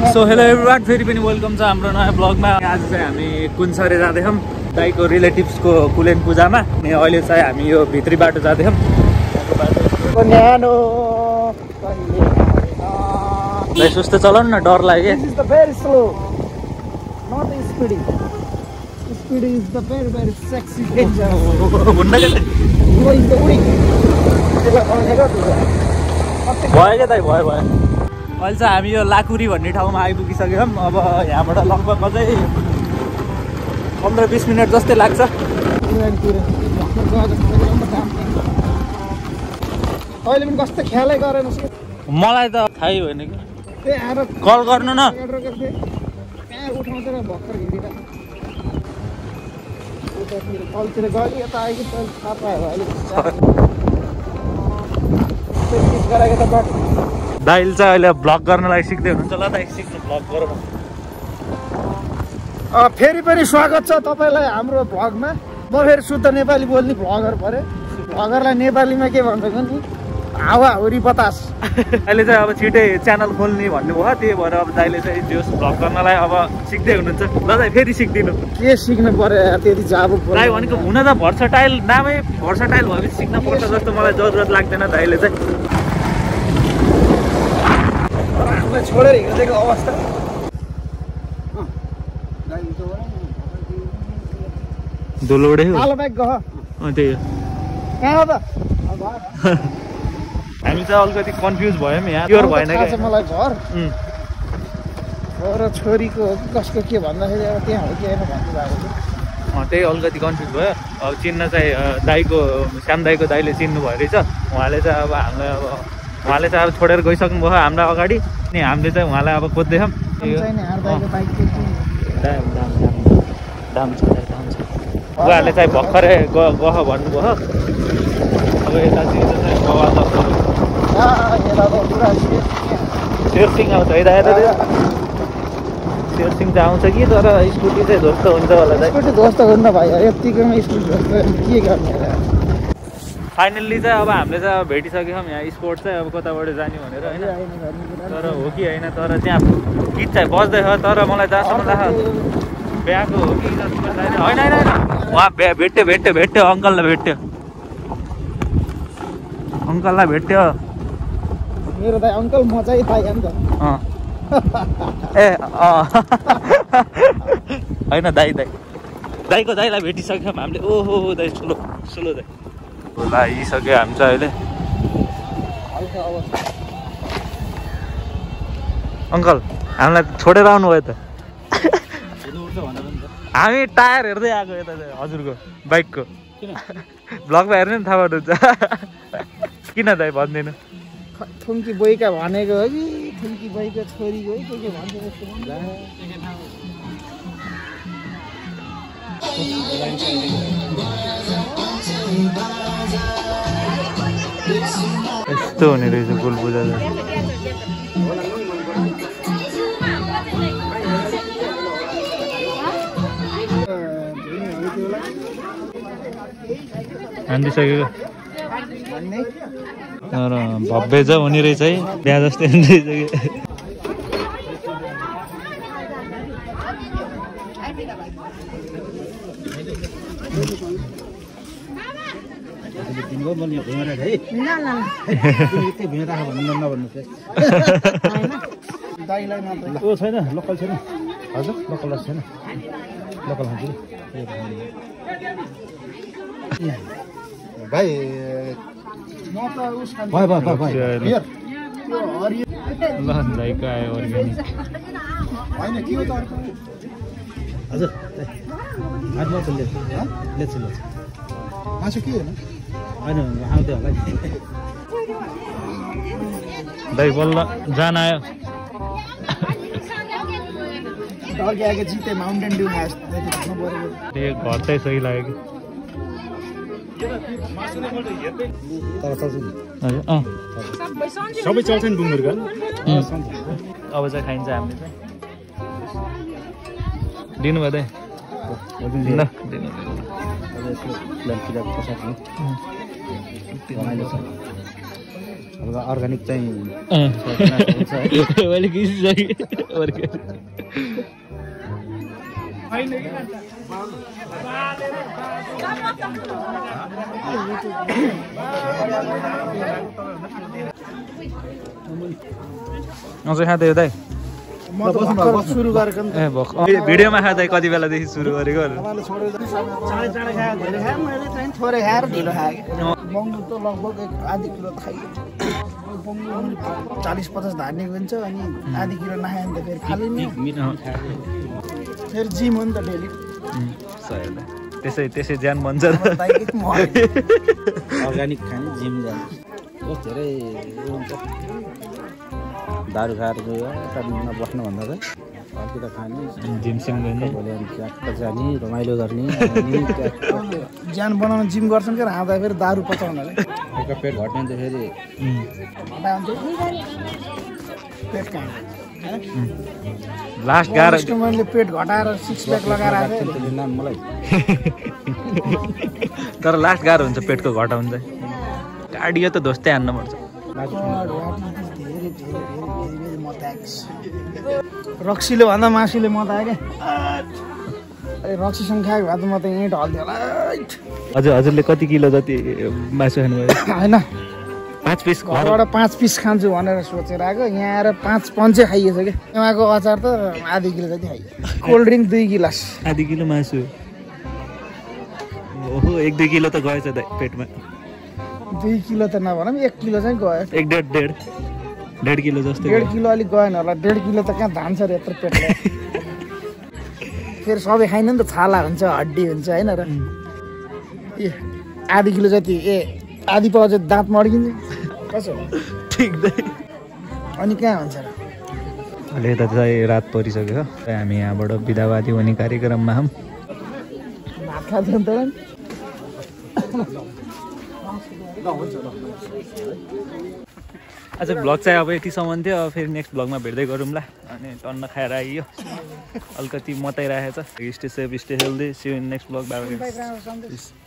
So hello everyone, फेरि पनि welcome छ हाम्रो नयाँ ब्लगमा। आज चाहिँ हामी कुनसरे जाँदैछौँ दाइको रिलेटिभ्सको कुलेन पूजामा। अनि अहिले चाहिँ हामी यो भित्री बाटो जाँदैछौँ। दाइ सुस्तै चलाउनु न, डर लाग्यो। भयो क्या दाइ, भयो भयो। अहिले चाहिँ हामी यो लाकुरी भन्ने ठाउँमा आइपुगिसक्यौँ। अब यहाँबाट लगभग अझै 15-20 मिनट जस्तै लाग्छ। अहिले पनि कस्तो ख्यालै गरेन। मलाई त थाहै होइन कि, कल गर्नु न। उठाउँछ भर्खर हिँडेर कलतिर गयो यता आयो कि थाहा पायो अहिले दाइले चाहिँ अहिले भ्लग गर्नलाई सिक्दै हुनुहुन्छ। ल दाइ सिक्नु, भ्लग गरौँ। फेरि पनि स्वागत छ तपाईँलाई हाम्रो भ्लगमा। म फेरि शुद्ध नेपाली बोल्ने भ्लगर परे। भ्लगरलाई नेपालीमा के भन्छ नि, हावाहुरी बतास। अहिले चाहिँ अब छिटै च्यानल खोल्ने भन्नुभयो, त्यही भएर अब दाइले चाहिँ जोस भ्लग गर्नलाई अब सिक्दै हुनुहुन्छ। ल दाइ फेरि सिक्दिनु। के सिक्नु पर्यो त्यति जाबु दाइ भनेको हुन त भर्सटाइल, नामै भर्सटाइल भएपछि सिक्न पर्छ जस्तो मलाई जरुरत लाग्दैन। दाइले चाहिँ छोडेर हिँडेको अवस्था दुलोडे हो। आलो बाइक गह त्यही हो। कहाँ हो त? हामी चाहिँ अलिकति कन्फ्युज भयौँ यहाँ, प्योर भएन क्या मलाई। घर र छोरीको कसको के भन्दाखेरि अब त्यहाँ हो कि होइन भन्नु भएको थियो। त्यही अलिकति कन्फ्युज भयो। अब चिन्न चाहिँ दाइको, श्याम दाइको दाइले चिन्नुभयो रहेछ। उहाँले चाहिँ अब हामीलाई उहाँले चाहिँ अब छोडेर गइसक्नु भयो हाम्रो अगाडि। अनि हामीले चाहिँ उहाँलाई अब खोज्दैछौँ। उहाँहरूले चाहिँ भर्खरै गह भन्नुभयो। अब यतातिर चाहिँ शेरसिंह आउँछ है दाइ? शेरसिंह चाहिँ आउँछ कि, तर स्कुटी चाहिँ ध्वस्त हुन्छ होला दाइ। स्कुटी ध्वस्त हुन्न भाइ, यतिकोमा स्कुटी ध्वस्त के गर्ने। फाइनल्ली चाहिँ अब हामीले चाहिँ अब भेटिसक्यौँ यहाँ स्पोर्ट चाहिँ अब कताबाट जाने भनेर होइन। तर हो कि होइन, तर त्यहाँ गीत चाहिँ बज्दै हो। तर मलाई जहाँसम्म लाग्छ बिहाको हो कि जस्तो होइन होइन होइन। उहाँ भेट्यो अङ्कललाई भेट्यो, अङ्कललाई भेट्यो। मेरो दाइ अङ्कल, म चाहिँ दाइ हो नि त। ए होइन दाइको दाइलाई भेटिसक्यौँ हामीले। ओहो दाइ, ठुलो दाइ लागिसक्यो हामी चाहिँ अहिले। अङ्कल हामीलाई छोडेर आउनुभयो त। हामी टायर हेर्दै आएको यता चाहिँ हजुरको बाइकको। ब्लगमा हेर्नु नि थाहा पाउनुहुन्छ। किन दाइ भन्दिनँ? थुङ्की बोइका भनेको हो कि थुङ्की बोइको छोरीको हो के भन्छ यस्तो हुने रहेछ कुल पूजा। हानिदिइसक्यो तर भव्य चाहिँ हुने रहेछ है, बिहा जस्तै हुने रहेछ कि। छैन लोकल छैन हजुर, लोकल छैन, लोकल खान्छु भाइ। म त उस खान्छु। ल दाइको आयो अर्ग्यानिक। होइन के हो त हजुर? मासु के होइन आउँदै होला दाइ। बल्ल जान आयो। अर्को जिते माउन्टेन ड्यू घर चाहिँ सही लाग्यो कि। सबै चल्छ नि डुङ्गुरको। अब चाहिँ खाइन्छ हामीले चाहिँ। दिनुभयो दाइ? अर्ग्यानिक चाहिँ मैले किसिसकेँ अझै खाँदै दाइ सुरु गरेको नि ए भिडियोमा खाँदै कति बेलादेखि सुरु गरेको थोरै खाएर ढिलो खाएँ बङ्गु त लगभग आधी किलो खाइयो 40-50 धार्ने हुन्छ अनि आधी किलो नखायो भने त फेरि खाली फेरि जिम हो नि त डेली त्यसै ज्यान भन्छ अर्ग्यानिक खाने जिम जाने धेरै हुन्छ दारू खाएर काठमाडौँमा बस्नुभन्दा चाहिँ अर्कित खाने जिमसिम गर्ने भोलि जाने रमाइलो गर्ने ज्यान बनाउन जिम गर्छन् क्या आउँदा फेरि दारू पचाउनले एउटा पेट घट्ने त फेरि पेट कहाँ लास्ट गाह्रो मैले पेट घटाएर 6 प्याक लगाएर आएको नाम मलाई तर लास्ट गाह्रो हुन्छ पेटको घटाउनु चाहिँ कार्डियो त ध्वस्तै हान्नुपर्छ रक्सीले भन्दा मासुले म त आएँ क्या रक्सीसँग खाएको भए त म त यहीँ ढल्थ्यो होला हजुरले कति किलो जति मासु खानुभयो होइन 5 पिस घरबाट 5 पिस खान्छु भनेर सोचेर आएको यहाँ आएर 5 पन्चे खाइएछ क्या उहाँको अचार त आधी किलो जति खाइयो कोल्ड ड्रिङ्क 2 गिलास आधी किलो मासु ओहो 1-2 किलो त गएछ दाइ पेटमा 2 किलो त नभनौँ 1 किलो चाहिँ गयो 1.5 किलो जस्तो 1.5 किलो अलिक गएन होला 1.5 किलो त कहाँ धान्छ रे यत्रो पेटलाई फेरि सबै खाइन नि त छाला हुन्छ हड्डी हुन्छ होइन र ए आधी किलो जति आधी पाउ चाहिँ दाँत मड्किन्छ कसो ठिक दाइ अनि कहाँ हुन्छ र अहिले त चाहिँ रात परिसक्यो हामी यहाँबाट बिदावादी हुने कार्यक्रममा छौँ भात खाँदैन त आज भ्लग चाहिँ अब यतिसम्म थियो अब फेरि नेक्स्ट भ्लगमा भेट्दै गरौँला अनि टन्न खाएर आइयो अलिकति मताइरहेको छ stay safe stay healthy see you in next vlog by.